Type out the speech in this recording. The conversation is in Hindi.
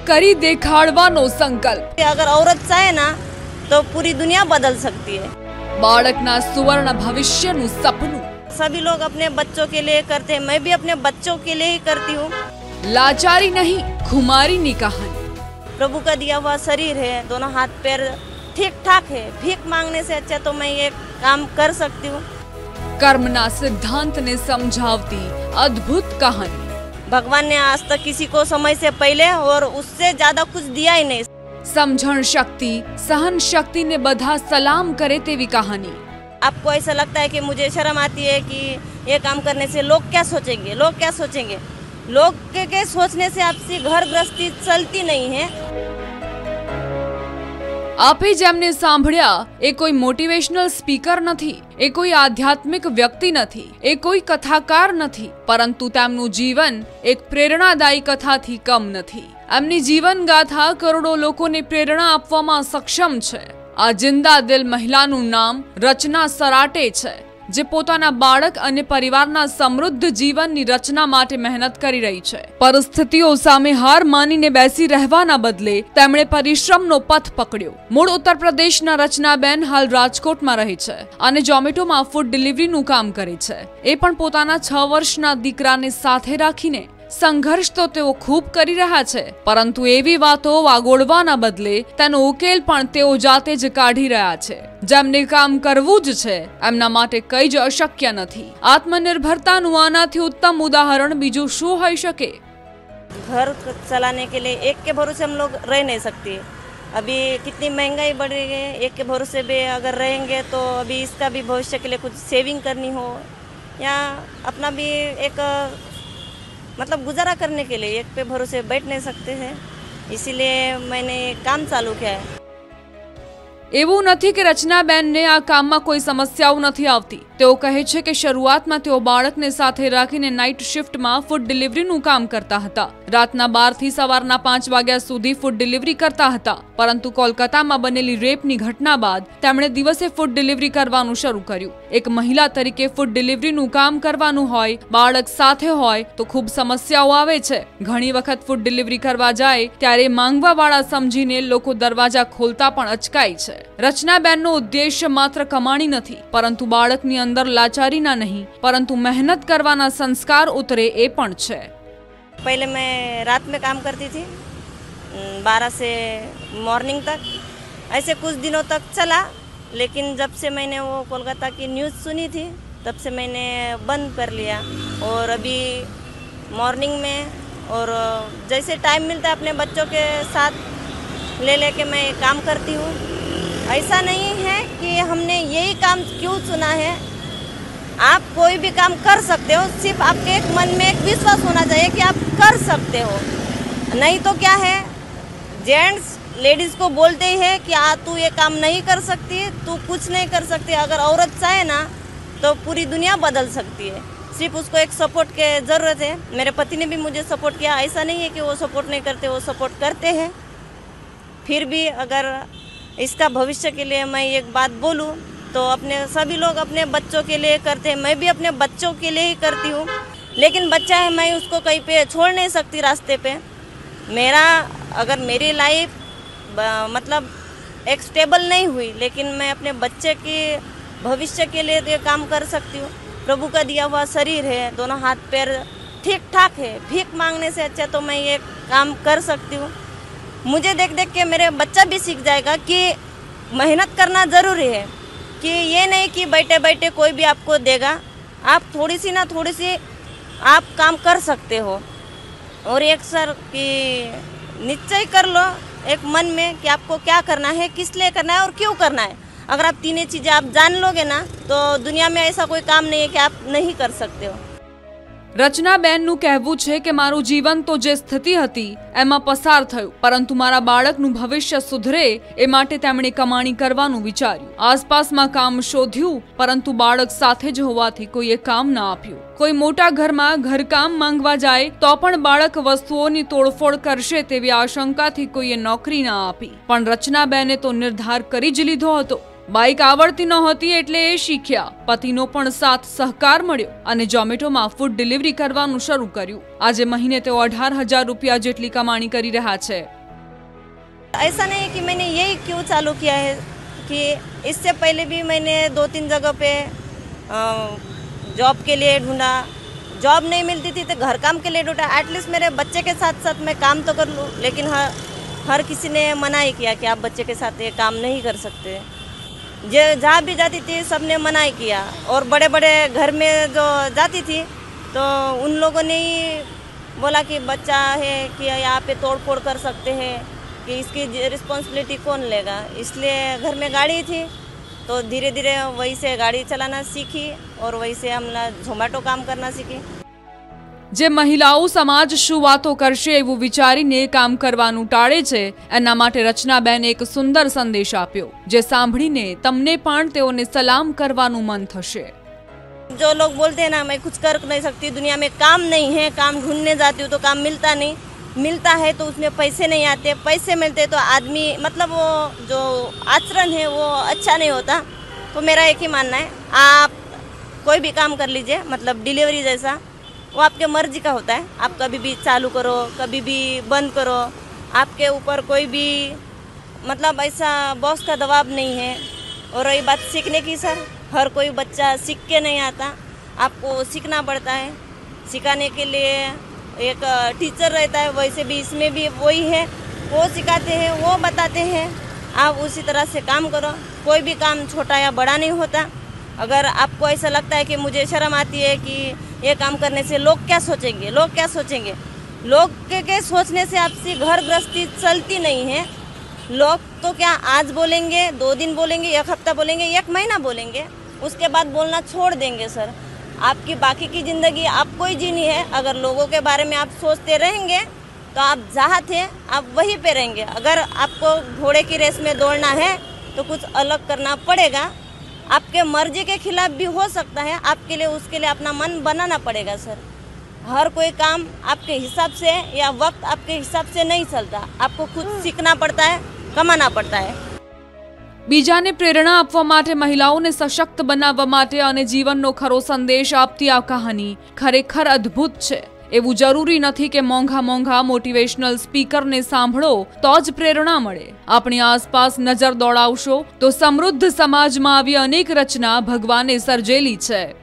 करी देखाड़वानो संकल्प। अगर औरत चाहे ना तो पूरी दुनिया बदल सकती है। बाळकना सुवर्ण भविष्यनु सपनु सभी लोग अपने बच्चों के लिए करते हैं, मैं भी अपने बच्चों के लिए ही करती हूँ। लाचारी नहीं खुमारी नी कहानी। प्रभु का दिया हुआ शरीर है, दोनों हाथ पैर ठीक ठाक है, भीख मांगने से अच्छा तो मैं ये काम कर सकती हूँ। कर्मना सिद्धांत ने समझावती अद्भुत कहानी। भगवान ने आज तक किसी को समय से पहले और उससे ज्यादा कुछ दिया ही नहीं। समझण शक्ति सहन शक्ति ने बधा सलाम करे तेवी कहानी। आपको ऐसा लगता है कि मुझे शर्म आती है कि ये काम करने से लोग क्या सोचेंगे, लोग क्या सोचेंगे। लोग के सोचने से आपसी घर गृहस्थी चलती नहीं है। आपे जेमने सांभळ्या ए कोई मोटिवेशनल स्पीकर नथी, ए कोई आध्यात्मिक व्यक्ति नथी, ए कोई कथाकार नथी, परंतु तेमनु जीवन एक प्रेरणादायी कथाथी कम नथी। एमनी जीवन गाथा करोड़ों लोकोने प्रेरणा आपवामां सक्षम छे। आ जिंदा दिल महिलानुं नाम रचना सराटे छे, जे पोताना बाळक अने परिवारना समृद्ध जीवननी रचना माटे मेहनत करी रही छे। परिस्थितिओ सामे हार मानीने बेसी रहेवाना बदले तेमणे परिश्रमनो पथ पकड्यो। मूळ उत्तर प्रदेशना रचनाबेन हाल राजकोटमां रहे छे अने जोमेटोमां फूड डिलिवरीनुं काम करे छे। ए पण पोताना 6 वर्षना दीकराने साथे राखीने। संघर्ष तो तेओ खूब करी रह्या छे, परंतु एवी वातो वागोळवाना बदले तेनो उकेल पण तेओ जाते ज काढी रह्या छे। जेमने काम करवुं ज छे एमना माटे कई ज अशक्य नथी। आत्मनिर्भरतानुं आनाथी उत्तम उदाहरण बीजुं शुं होई शके। घर चलाने के लिए एक के भरोसे हम लोग रह नहीं सकते। अभी कितनी महंगाई बढ़ रही है, एक के भरोसे भी अगर रहेंगे तो अभी इसका भी भविष्य के लिए कुछ सेविंग करनी हो या अपना भी एक मतलब गुजारा करने के लिए एक पे भरोसे बैठ नहीं सकते हैं। इसीलिए मैंने काम चालू किया है। एवुं नथी के रचनाबेनने आ काममां कोई समस्याओं नथी आवती। तेओ कहे छे के शरूआतमां तेओ बाळकने साथे राखीने नाइट शिफ्टमां फूड डिलिवरीनुं काम करता हता। रातना 12 થી સવારના 5 વાગ્યા સુધી फूड डिलिवरी करता हता, परंतु कोलकातामां बनेली रेपनी घटना बाद તેમણે દિવસે फूड डिलिवरी करवानुं शरू कर्युं। एक महिला तरीके फूड डिलिवरीनुं काम करवानुं होय, बाळक साथे होय तो खूब समस्याओ आवे छे। घणी वखत फूड डिलिवरी करवा जाय त्यारे માંગવાવાળા समजीने लोको दरवाजा खोलता पण अचकाय छे। रचनाबेननो उद्देश्य मात्र कमाणी नथी, परंतु बाळकनी अंदर लाचारी ना नहीं परंतु मेहनत करवाना संस्कार उतरे ए पण छे। पहले मैं रात में काम करती थी 12 से मॉर्निंग तक, ऐसे कुछ दिनों तक चला। लेकिन जब से मैंने वो कोलकाता की न्यूज़ सुनी थी तब से मैंने बंद कर लिया। और अभी मॉर्निंग में और जैसे टाइम मिलता है अपने बच्चों के साथ ले मैं काम करती हूँ। ऐसा नहीं है कि हमने यही काम क्यों चुना है। आप कोई भी काम कर सकते हो, सिर्फ आपके एक मन में एक विश्वास होना चाहिए कि आप कर सकते हो। नहीं तो क्या है, जेंट्स लेडीज़ को बोलते ही है कि तू ये काम नहीं कर सकती, तू कुछ नहीं कर सकती। अगर औरत चाहे ना तो पूरी दुनिया बदल सकती है। सिर्फ उसको एक सपोर्ट की ज़रूरत है। मेरे पति ने भी मुझे सपोर्ट किया। ऐसा नहीं है कि वो सपोर्ट नहीं करते, वो सपोर्ट करते हैं। फिर भी अगर इसका भविष्य के लिए मैं एक बात बोलूँ तो अपने सभी लोग अपने बच्चों के लिए करते हैं, मैं भी अपने बच्चों के लिए ही करती हूँ। लेकिन बच्चा है, मैं उसको कहीं पे छोड़ नहीं सकती रास्ते पे। अगर मेरी लाइफ मतलब एक स्टेबल नहीं हुई, लेकिन मैं अपने बच्चे के भविष्य के लिए ये काम कर सकती हूँ। प्रभु का दिया हुआ शरीर है, दोनों हाथ पैर ठीक ठाक है, भीख मांगने से अच्छा तो मैं ये काम कर सकती हूँ। मुझे देख देख के मेरे बच्चा भी सीख जाएगा कि मेहनत करना ज़रूरी है, कि ये नहीं कि बैठे बैठे कोई भी आपको देगा। आप थोड़ी सी ना थोड़ी सी आप काम कर सकते हो। और एक सर कि निश्चय कर लो एक मन में कि आपको क्या करना है, किस लिए करना है और क्यों करना है। अगर आप तीनों चीज़ें आप जान लोगे ना तो दुनिया में ऐसा कोई काम नहीं है कि आप नहीं कर सकते हो। रचनाबेनનું કહેવું છે કે મારું જીવન તો જે સ્થિતિ હતી એમાં પસાર થયું, પરંતુ મારા બાળકનું ભવિષ્ય સુધરે એ માટે તેમણે કમાણી કરવાનું વિચાર્યું। આસપાસમાં કામ શોધ્યું, પરંતુ બાળક સાથે જ હોવાથી કોઈએ કામ ના આપ્યું। કોઈ મોટા ઘરમાં ઘરકામ માંગવા જાય તો પણ બાળક વસ્તુઓની તોડફોડ કરશે તેવી આશંકાથી કોઈએ નોકરી ના આપી। પણ રચનાબેને તો નિર્ધાર કરી જ લીધો હતો। बाइक आवड़ती नहोती एटले ए शीख्या। पतिनो पण साथ सहकार मळ्यो अने जोमेटोमां फूड डिलिवरी करवानुं शरू कर्युं। आजे महीने तेओ 18,000 रूपिया जेटली कमाणी करी रह्या छे। ऐसा नहीं है कि मैंने यही क्यों चालू किया है, कि इससे पहले भी मैंने 2-3 जगह पे जॉब के लिए ढूंढा, जॉब नहीं मिलती थी तो घर काम के लिए ढूंढा, एटलीस्ट मेरे बच्चे के साथ साथ मैं काम तो कर लूँ। लेकिन हर किसी ने मना ही किया कि आप बच्चे के साथ ये काम नहीं कर सकते। जहाँ भी जाती थी सब ने मना ही किया, और बड़े बड़े घर में जो जाती थी तो उन लोगों ने ही बोला कि बच्चा है कि यहाँ पे तोड़ फोड़ कर सकते हैं, कि इसकी रिस्पॉन्सिबिलिटी कौन लेगा। इसलिए घर में गाड़ी थी तो धीरे धीरे वही से गाड़ी चलाना सीखी, और वही से हम ઝોમેટો કામ करना सीखी। જે મહિલાઓ સમાજ શું વાતો કરશે એવું વિચારીને કામ કરવાનું ટાળે છે, એના માટે રચનાબેન એક સુંદર સંદેશ આપ્યો, જે સાંભળીને તમને પણ તેઓને સલામ કરવાનું મન થશે। जो लोग बोलते हैं ना मैं कुछ कर नहीं सकती, दुनिया में काम नहीं है, काम ढूंढने जाती हूँ तो काम मिलता नहीं, मिलता है तो उसमें पैसे नहीं आते, पैसे मिलते तो आदमी मतलब वो जो आचरण है वो अच्छा नहीं होता। तो मेरा एक ही मानना है, आप कोई भी काम कर लीजिए, मतलब डिलीवरी जैसा, वो आपके मर्जी का होता है। आप कभी भी चालू करो, कभी भी बंद करो, आपके ऊपर कोई भी मतलब ऐसा बॉस का दबाव नहीं है। और रही बात सीखने की सर, हर कोई बच्चा सीख के नहीं आता, आपको सीखना पड़ता है। सिखाने के लिए एक टीचर रहता है, वैसे भी इसमें भी वही है, वो सिखाते हैं, वो बताते हैं, आप उसी तरह से काम करो। कोई भी काम छोटा या बड़ा नहीं होता। अगर आपको ऐसा लगता है कि मुझे शर्म आती है कि ये काम करने से लोग क्या सोचेंगे, लोग क्या सोचेंगे, लोग के सोचने से आपसी घर गृहस्थी चलती नहीं है। लोग तो क्या आज बोलेंगे, 2 दिन बोलेंगे, 1 हफ्ता बोलेंगे, 1 महीना बोलेंगे, उसके बाद बोलना छोड़ देंगे सर। आपकी बाकी की ज़िंदगी आपको ही जीनी है। अगर लोगों के बारे में आप सोचते रहेंगे तो आप जहाँ थे आप वहीं पे रहेंगे। अगर आपको घोड़े की रेस में दौड़ना है तो कुछ अलग करना पड़ेगा। आपके मर्जी के खिलाफ भी हो सकता है, आपके लिए उसके लिए अपना मन बनाना पड़ेगा सर। हर कोई काम आपके हिसाब से या वक्त आपके हिसाब से नहीं चलता, आपको खुद सीखना पड़ता है, कमाना पड़ता है। બીજાને પ્રેરણા આપવા માટે, મહિલાઓને સશક્ત બનાવવા માટે અને જીવનનો ખરો સંદેશ આપતી આ કહાની ખરેખર અદ્ભુત છે। એવું જરૂરી નથી કે મોંઘા મોંઘા મોટિવેશનલ સ્પીકરને સાંભળો તો જ પ્રેરણા મળે। આપણી આસપાસ નજર દોડાવશો તો સમૃદ્ધ સમાજમાં આવી અનેક રચના ભગવાને સર્જેલી છે।